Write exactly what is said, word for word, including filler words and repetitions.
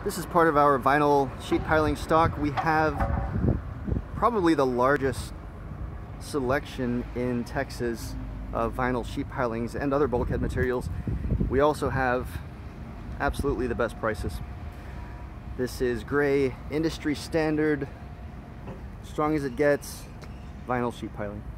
This is part of our vinyl sheet piling stock. We have probably the largest selection in Texas of vinyl sheet pilings and other bulkhead materials. We also have absolutely the best prices. This is gray, industry standard, strong as it gets, vinyl sheet piling.